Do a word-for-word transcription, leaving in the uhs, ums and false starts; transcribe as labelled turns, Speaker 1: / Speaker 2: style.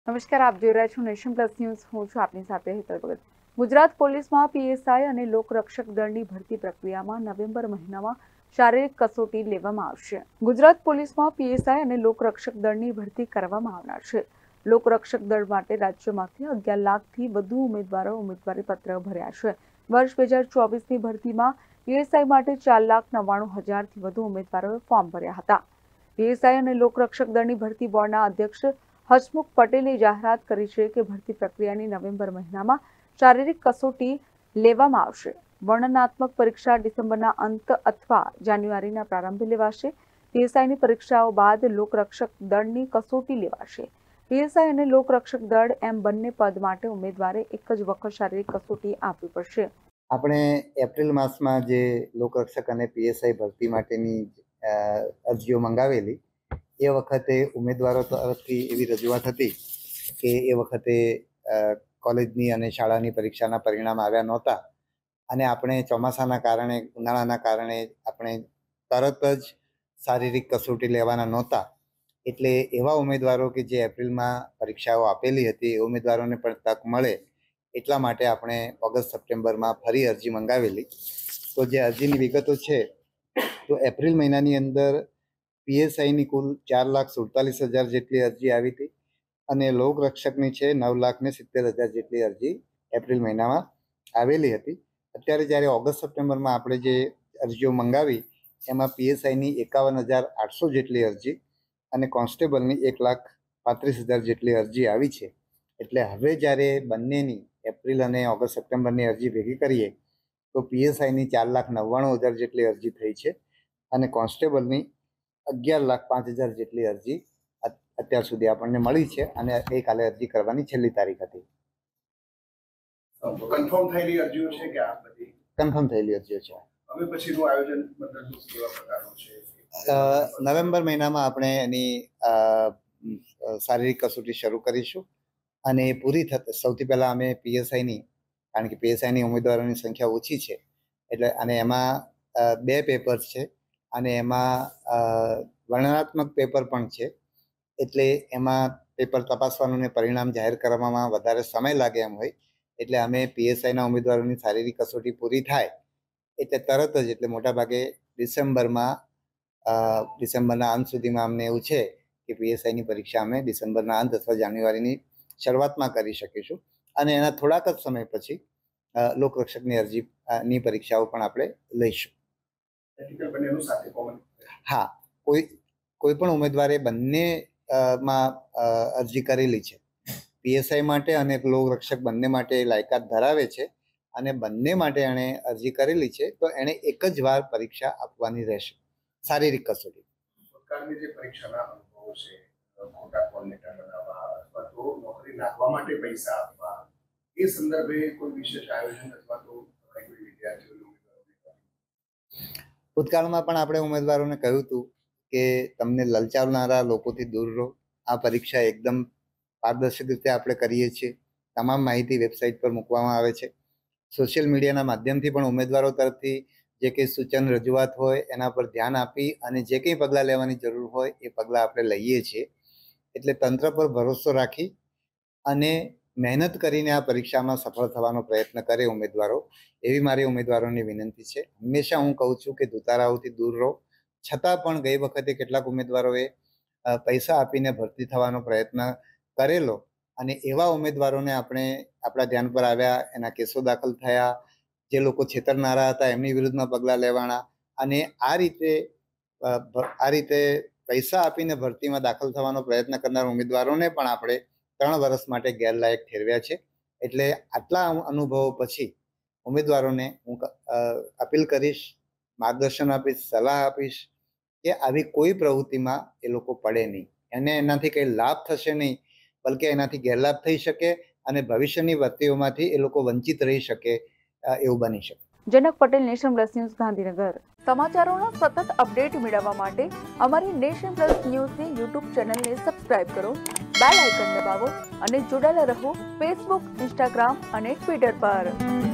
Speaker 1: નમસ્કાર, આપ જોઈ રહ્યા છો નેશન પ્લસ ન્યૂઝ. હું છું આપની સાથે હેતલ ભગત. ગુજરાત પોલીસમાં પીએસઆઈ અને લોકરક્ષક દળની ભરતી પ્રક્રિયામાં નવેમ્બર મહિનામાં શારીરિક કસોટી લેવામાં આવશે. ગુજરાત પોલીસમાં પીએસઆઈ અને લોકરક્ષક દળની ભરતી કરવામાં આવનાર છે. લોકરક્ષક દળ માટે રાજ્યમાંથી અગિયાર લાખથી વધુ ઉમેદવારો ઉમેદવારી પત્ર ભર્યા છે. વર્ષ બે હજાર ચોવીસની ભરતીમાં પીએસઆઈ માટે ચાર લાખ નવ્વાણું હજારથી વધુ ઉમેદવારોએ ફોર્મ ભર્યા હતા. પીએસઆઈ અને લોકરક્ષક દળની ભરતી બોર્ડના અધ્યક્ષ હસમુખ પટેલે જાહેરાત કરી છે કે ભરતી પ્રક્રિયાની નવેમ્બર મહિનામાં શારીરિક કસોટી લેવામાં આવશે. વર્ણનાત્મક પરીક્ષા ડિસેમ્બરના અંત અથવા જાન્યુઆરીના પ્રારંભે લેવાશે. પીએસઆઈની પરીક્ષાઓ બાદ લોકરક્ષક દળની કસોટી લેવાશે. પીએસઆઈ અને લોકરક્ષક દળ એમ બંને પદ માટે ઉમેદવારે એક જ વખત શારીરિક કસોટી આપવી પડશે.
Speaker 2: આપણે એપ્રિલ માસમાં જે લોકરક્ષક અને પીએસઆઈ ભરતી માટેની અરજીઓ મંગાવેલી, એ વખતે ઉમેદવારો તરફથી એવી રજૂઆત હતી કે એ વખતે કોલેજની અને શાળાની પરીક્ષાના પરિણામ આવ્યા નહોતા અને આપણે ચોમાસાના કારણે, ઉનાળાના કારણે આપણે તરત જ શારીરિક કસોટી લેવાના નહોતા. એટલે એવા ઉમેદવારો કે જે એપ્રિલમાં પરીક્ષાઓ આપેલી હતી એ ઉમેદવારોને પણ તક મળે એટલા માટે આપણે ઓગસ્ટ સપ્ટેમ્બરમાં ફરી અરજી મંગાવેલી. તો જે અરજીની વિગતો છે, તો એપ્રિલ મહિનાની અંદર પીએસઆઈની કુલ ચાર લાખ સુડતાલીસ હજાર જેટલી અરજી આવી હતી અને લોકરક્ષકની છે નવ લાખ ને સિત્તેર હજાર જેટલી અરજી એપ્રિલ મહિનામાં આવેલી હતી. અત્યારે જ્યારે ઓગસ્ટ સપ્ટેમ્બરમાં આપણે જે અરજીઓ મંગાવી એમાં પીએસઆઈની એકાવન હજાર આઠસો જેટલી અરજી અને કોન્સ્ટેબલની એક લાખ પાંત્રીસ હજાર જેટલી અરજી આવી છે. એટલે હવે જ્યારે બંનેની એપ્રિલ અને ઓગસ્ટ સપ્ટેમ્બરની અરજી ભેગી કરીએ તો પીએસઆઈની ચાર લાખ નવ્વાણું હજાર જેટલી અરજી થઈ છે અને કોન્સ્ટેબલની અગિયાર લાખ પાંચ હજાર જેટલી અરજી અત્યાર સુધી આપણને મળી છે અને ગઈકાલે અરજી કરવાની છેલ્લી તારીખ હતી.
Speaker 3: કન્ફર્મ થયેલી અરજીઓ છે કે આ બધી
Speaker 2: કન્ફર્મ થયેલી અરજીઓ છે.
Speaker 3: હવે પછીનું આયોજન મતલબ કેવા પ્રકારનું છે?
Speaker 2: નવેમ્બર મહિનામાં આપણે એની શારીરિક કસોટી શરૂ કરીશું અને એ પૂરી થતા સૌથી પહેલાં અમે પીએસઆઈની, કારણ કે પીએસઆઈની ઉમેદવારોની સંખ્યા ઓછી છે એટલે, અને એમાં બે પેપર્સ છે અને એમાં વર્ણનાત્મક પેપર પણ છે. એટલે એમાં પેપર તપાસવાનું ને પરિણામ જાહેર કરવામાં વધારે સમય લાગે એમ હોય એટલે અમે પીએસઆઈના ઉમેદવારોની શારીરિક કસોટી પૂરી થાય એટલે તરત જ, એટલે મોટાભાગે ડિસેમ્બરમાં ડિસેમ્બરના અંત સુધીમાં અમને એવું છે કે પીએસઆઈની પરીક્ષા અમે ડિસેમ્બરના અંત અથવા જાન્યુઆરીની શરૂઆતમાં કરી શકીશું અને એના થોડાક જ સમય પછી લોકરક્ષકની અરજીની પરીક્ષાઓ પણ આપણે લઈશું. હા, કોઈ કોઈ પણ ઉમેદવારે બંનેમાં અરજી કરેલી છે. પીએસઆઈ માટે અને લોકરક્ષક બંને માટે લાયકાત ધરાવે છે અને બંને માટે એણે અરજી કરેલી છે તો એણે એક જ વાર પરીક્ષા આપવાની રહેશે, શારીરિક કસોટી.
Speaker 3: સરકારની જે પરીક્ષાના અનુભવો છે, ખોટા કોલ લેટર બનાવવા અથવા તો નોકરી લાગવા માટે પૈસા આપવા, એ સંદર્ભે કોઈ વિશેષ આયોજન અથવા તો કોઈ વિદ્યાર્થીઓને
Speaker 2: ભૂતકાળમાં પણ આપણે ઉમેદવારોને કહ્યું હતું કે તમને લલચાવનારા લોકોથી દૂર રહો. આ પરીક્ષા એકદમ પારદર્શક રીતે આપણે કરીએ છીએ. તમામ માહિતી વેબસાઇટ પર મૂકવામાં આવે છે. સોશિયલ મીડિયાના માધ્યમથી પણ ઉમેદવારો તરફથી જે કંઈ સૂચન રજૂઆત હોય એના પર ધ્યાન આપી અને જે કંઈ પગલાં લેવાની જરૂર હોય એ પગલાં આપણે લઈએ છીએ. એટલે તંત્ર પર ભરોસો રાખી અને મહેનત કરીને આ પરીક્ષામાં સફળ થવાનો પ્રયત્ન કરે ઉમેદવારો, એવી મારી ઉમેદવારોની વિનંતી છે. હંમેશા હું કહું છું કે દુતારાઓથી દૂર રહો. છતાં પણ ગઈ વખતે કેટલાક ઉમેદવારોએ પૈસા આપીને ભરતી થવાનો પ્રયત્ન કરેલો અને એવા ઉમેદવારોને આપણે આપણા ધ્યાન પર આવ્યા, એના કેસો દાખલ થયા. જે લોકો છેતરનારા હતા એમની વિરુદ્ધમાં પગલાં લેવાના અને આ રીતે આ રીતે પૈસા આપીને ભરતીમાં દાખલ થવાનો પ્રયત્ન કરનાર ઉમેદવારોને પણ આપણે ત્રણ વર્ષ માટે ગેરલાયક ઠેરવ્યા છે. એટલે આટલા અનુભવો પછી ઉમેદવારોને હું અપીલ કરીશ, માર્ગદર્શન આપીશ, સલાહ આપીશ કે આવી કોઈ પ્રવૃત્તિમાં એ લોકો પડે નહીં. એને એનાથી કંઈ લાભ થશે નહીં, બલકે એનાથી ગેરલાભ થઈ શકે અને ભવિષ્યની ભરતીઓમાંથી એ લોકો વંચિત રહી શકે એવું બની શકે.
Speaker 1: Janak Patel, nation plus news, Gandhinagar. સમાચારોના સતત અપડેટ મેળવવા માટે અમારી નેશન પ્લસ ન્યૂઝની યુટ્યુબ ચેનલને સબસ્ક્રાઇબ કરો, બેલ આઇકન દબાવો અને જોડાયેલા રહો ફેસબુક, ઇન્સ્ટાગ્રામ અને ટ્વિટર પર.